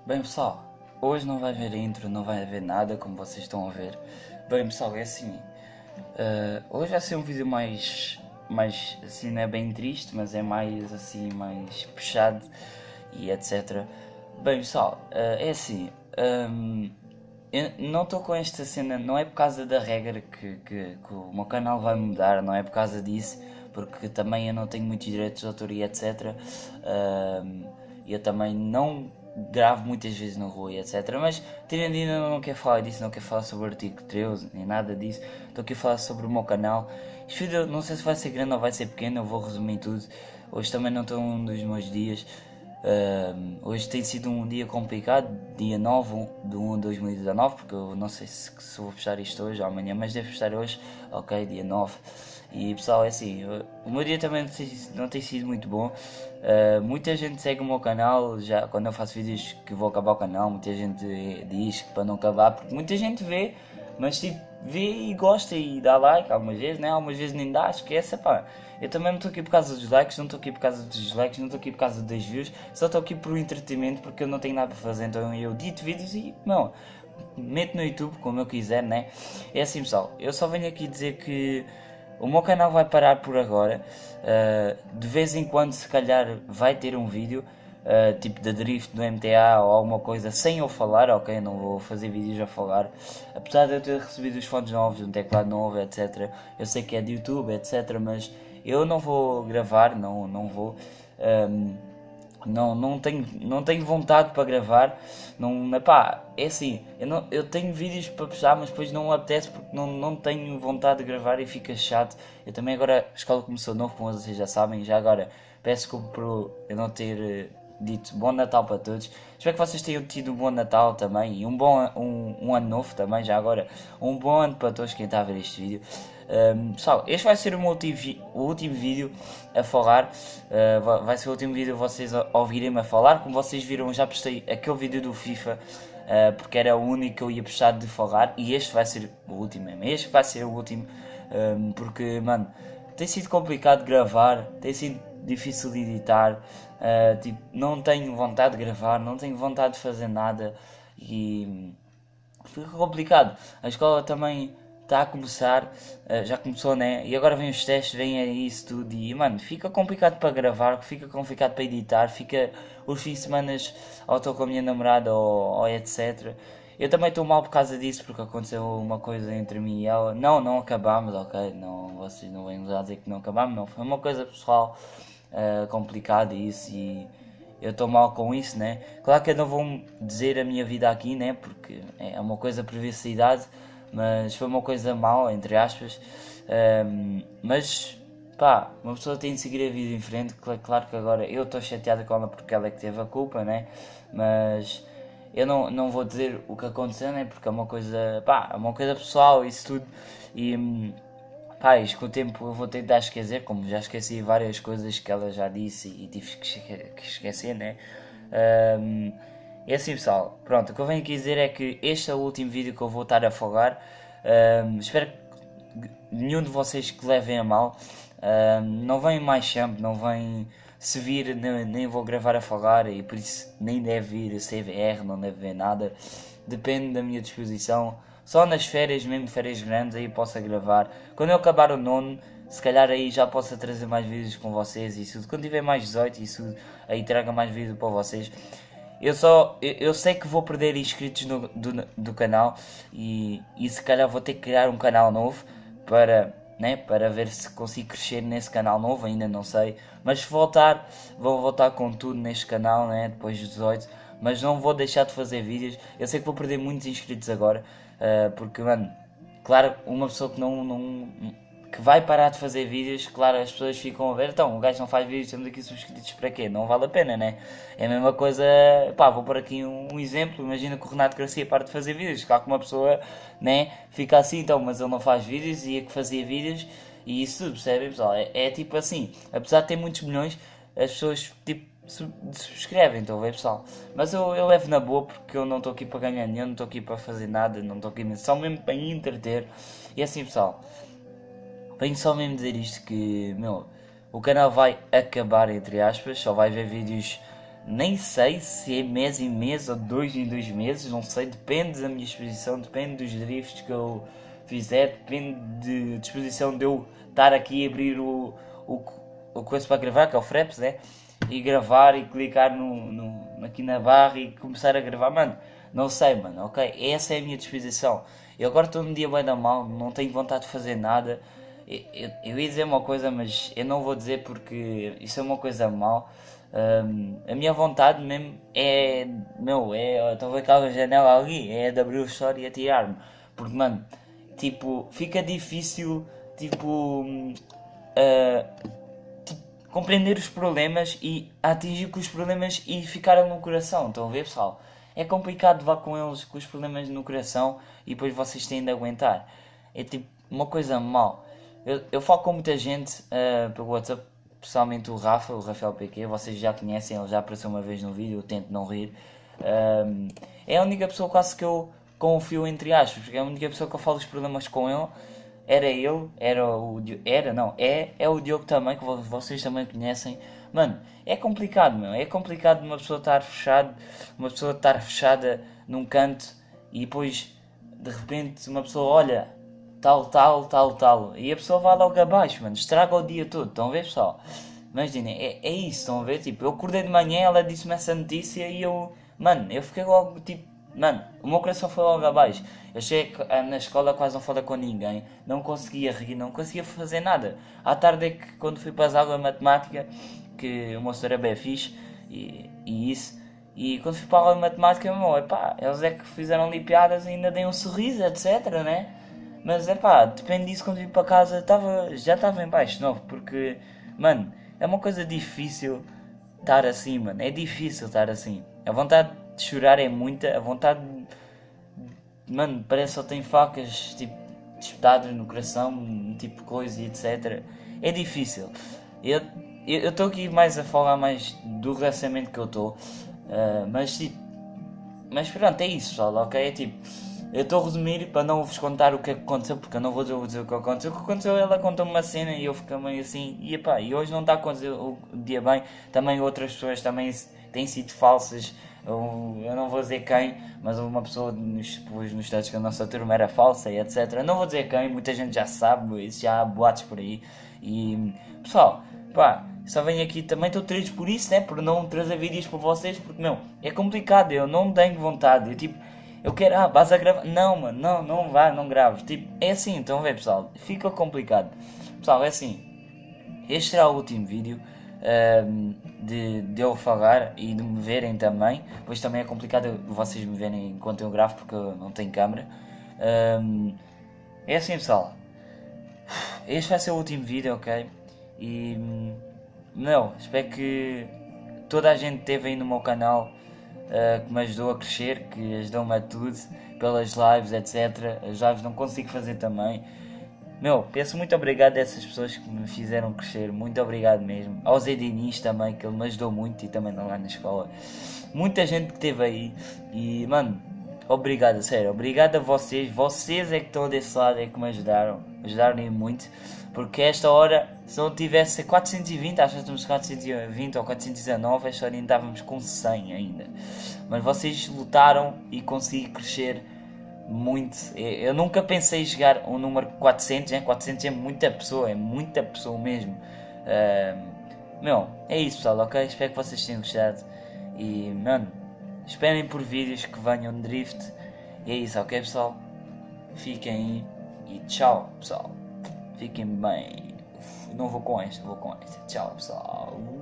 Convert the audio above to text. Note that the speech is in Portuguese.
Bem pessoal, hoje não vai haver intro, não vai haver nada como vocês estão a ver. Bem pessoal, é assim, hoje vai ser um vídeo mais assim, não é bem triste, mas é mais assim, mais puxado e etc. Bem pessoal, é assim, eu não estou com esta cena, não é por causa da regra que o meu canal vai mudar, não é por causa disso, porque também eu não tenho muitos direitos de autor e etc. Eu também não gravo muitas vezes na rua e etc. Mas tirando ainda não quero falar disso, não quero falar sobre o artigo 13, nem nada disso. Estou aqui a falar sobre o meu canal. Este vídeo não sei se vai ser grande ou vai ser pequeno, eu vou resumir tudo. Hoje também não estou um dos meus dias. Hoje tem sido um dia complicado, dia 9 de 1 de 2019, porque eu não sei se vou fechar isto hoje ou amanhã, mas devo fechar hoje, ok, dia 9. E pessoal, é assim, o meu dia também não tem sido muito bom. Muita gente segue o meu canal, já quando eu faço vídeos que vou acabar o canal, muita gente diz que para não acabar, porque muita gente vê, mas tipo, vê e gosta e dá like algumas vezes, né? Algumas vezes nem dá, esquece, pá. Eu também não estou aqui por causa dos likes, não estou aqui por causa dos dislikes, não estou aqui por causa das views, só estou aqui por entretenimento porque eu não tenho nada para fazer, então eu edito vídeos e, não, meto no YouTube como eu quiser, né? É assim pessoal, eu só venho aqui dizer que o meu canal vai parar por agora. De vez em quando, se calhar, vai ter um vídeo, tipo da drift do MTA ou alguma coisa sem eu falar, ok? Não vou fazer vídeos a falar. Apesar de eu ter recebido os fones novos, um teclado novo, etc. Eu sei que é de YouTube, etc. Mas eu não vou gravar, não vou. Um, não tenho vontade para gravar. Não, epá, é assim, eu tenho vídeos para postar, mas depois não me apetece porque não tenho vontade de gravar e fica chato. Eu também agora, a escola começou novo, como vocês já sabem, já agora peço desculpa por eu não ter dito bom Natal para todos. Espero que vocês tenham tido um bom Natal também e um ano novo também, já agora. Um bom ano para todos quem está a ver este vídeo. Pessoal, este vai ser o último vídeo a falar. Vai ser o último vídeo vocês ouvirem-me a falar. Como vocês viram, já postei aquele vídeo do FIFA. Porque era o único que eu ia precisar de falar. E este vai ser o último mesmo. Este vai ser o último. Porque, mano, tem sido complicado gravar. Tem sido difícil de editar. Tipo, não tenho vontade de gravar. Não tenho vontade de fazer nada. E fica complicado. A escola também está a começar, já começou, né? E agora vem os testes, vem aí isso tudo. E mano, fica complicado para gravar, fica complicado para editar, fica os fins de semana ou estou com a minha namorada ou etc. Eu também estou mal por causa disso, porque aconteceu uma coisa entre mim e ela. Não acabámos, ok? Não, vocês não vêm já dizer que não acabámos, não. Foi uma coisa pessoal, complicada isso e eu estou mal com isso, né? Claro que eu não vou dizer a minha vida aqui, né? Porque é uma coisa privacidade, mas foi uma coisa mal, entre aspas. Mas pá, uma pessoa tem de seguir a vida em frente. Claro que agora eu estou chateada com ela porque ela é que teve a culpa, né? Mas eu não vou dizer o que aconteceu, né? Porque é uma coisa, pá, é uma coisa pessoal, isso tudo. E pá, isto com o tempo eu vou tentar esquecer, como já esqueci várias coisas que ela já disse e tive que esquecer, né? É assim pessoal, pronto, o que eu venho aqui dizer é que este é o último vídeo que eu vou estar a falar. Espero que nenhum de vocês que levem a mal. Não vem mais sempre, não vem se vir, nem vou gravar a falar e por isso nem deve vir CVR, não deve ver nada. Depende da minha disposição. Só nas férias, mesmo férias grandes, aí posso gravar. Quando eu acabar o nono, se calhar aí já posso trazer mais vídeos com vocês e isso. Quando tiver mais 18, isso aí traga mais vídeo para vocês. Eu sei que vou perder inscritos do canal e se calhar vou ter que criar um canal novo para, né, para ver se consigo crescer nesse canal novo, ainda não sei. Mas se voltar, vou voltar com tudo neste canal, né, depois dos 18. Mas não vou deixar de fazer vídeos. Eu sei que vou perder muitos inscritos agora, porque, mano, claro, uma pessoa que vai parar de fazer vídeos, claro, as pessoas ficam a ver, então, o gajo não faz vídeos, temos aqui subscritos para quê? Não vale a pena, né? É a mesma coisa, pá, vou pôr aqui um exemplo, imagina que o Renato Garcia para de fazer vídeos, claro que uma pessoa, né, fica assim, então, mas ele não faz vídeos e é que fazia vídeos, e isso, percebem, pessoal? É tipo assim, apesar de ter muitos milhões, as pessoas, tipo, subscrevem, estão a ver, pessoal? Mas eu levo na boa porque eu não estou aqui para ganhar dinheiro, não estou aqui para fazer nada, não estou aqui só mesmo para entreter, e assim, pessoal. Venho só mesmo dizer isto que, meu, o canal vai acabar, entre aspas, só vai haver vídeos Nem sei se é mês em mês ou 2 em 2 meses, não sei, depende da minha exposição, depende dos drifts que eu fizer, depende de disposição de eu estar aqui a abrir o coisa para gravar, que é o Fraps, né? E gravar e clicar aqui na barra e começar a gravar, mano. Não sei, mano, ok? Essa é a minha disposição. Eu agora estou num dia bem da mal, não tenho vontade de fazer nada. Eu ia dizer uma coisa, mas eu não vou dizer porque isso é uma coisa mal. A minha vontade mesmo é, estou a ver aquela janela ali, é de abrir o story e atirar-me. Porque, mano, tipo, fica difícil, tipo, compreender os problemas e atingir com os problemas e ficar no coração. Estão a ver, pessoal? É complicado levar com eles, com os problemas no coração e depois vocês têm de aguentar. É tipo uma coisa mal. Eu falo com muita gente pelo WhatsApp, especialmente o Rafael PQ, vocês já conhecem, ele já apareceu uma vez no vídeo, eu tento não rir. É a única pessoa quase que eu confio, entre aspas, porque é a única pessoa que eu falo os problemas com ele. Era ele, é o Diogo também, que vocês também conhecem. Mano, é complicado, meu. É complicado uma pessoa estar fechada num canto e depois, de repente, uma pessoa olha, tal. E a pessoa vai logo abaixo, mano. Estraga o dia todo. Estão a ver, pessoal? Imaginem, é isso, estão a ver? Tipo, eu acordei de manhã, ela disse-me essa notícia e eu fiquei logo, tipo, mano, o meu coração foi logo abaixo. Eu cheguei na escola, quase não falei com ninguém, não conseguia rir, não conseguia fazer nada. À tarde é que, quando fui para as aulas de matemática, que o meu senhor é bem fixe, e quando fui para a aula de matemática, eles é que fizeram ali piadas e ainda dei um sorriso, etc, né? Mas depende disso. Quando vim para casa já estava em baixo de novo, porque, mano, é uma coisa difícil estar assim, mano, é difícil estar assim. A vontade de chorar é muita, a vontade de, mano, parece que só tem facas, tipo, disputadas no coração, tipo, coisa e etc. É difícil. Eu estou aqui mais a falar mais do relacionamento que eu estou, mas pronto, é isso, pessoal, ok? É tipo, eu estou a resumir para não vos contar o que aconteceu, porque eu não vou dizer o que aconteceu. O que aconteceu, ela contou-me uma cena e eu fiquei meio assim, e hoje não está a acontecer o dia bem. Também outras pessoas também têm sido falsas. Eu não vou dizer quem, mas houve uma pessoa nos estados que a nossa turma era falsa e etc. Eu não vou dizer quem, muita gente já sabe, isso já há boatos por aí. E pessoal, só venho aqui, também estou triste por isso, né? Por não trazer vídeos para vocês, porque é complicado, eu não tenho vontade, eu quero, vais a gravar, não mano, não vá, não graves, é assim, estão a ver, pessoal, fica complicado, pessoal, é assim, este será o último vídeo de eu falar e de me verem também, pois também é complicado vocês me verem enquanto eu gravo, porque eu não tenho câmera. É assim, pessoal, este vai ser o último vídeo, ok? E, espero que toda a gente esteve aí no meu canal, que me ajudou a crescer, que ajudou-me a tudo, pelas lives, etc. As lives não consigo fazer também. Peço muito obrigado a essas pessoas que me fizeram crescer, muito obrigado mesmo. Ao Zé Diniz também, que ele me ajudou muito e também lá na escola. Muita gente que esteve aí e, mano, obrigado, sério, obrigado a vocês é que estão desse lado, é que me ajudaram muito, porque esta hora, se não tivesse 420, acho que estamos 420 ou 419, esta hora ainda estávamos com 100 ainda, mas vocês lutaram e consegui crescer muito. Eu nunca pensei em chegar ao número 400, 400 é muita pessoa mesmo. É isso, pessoal, ok? Espero que vocês tenham gostado e, mano, esperem por vídeos que venham de drift. E é isso, ok, pessoal? Fiquem aí e tchau, pessoal. Fiquem bem. Não vou com esta, Tchau, pessoal.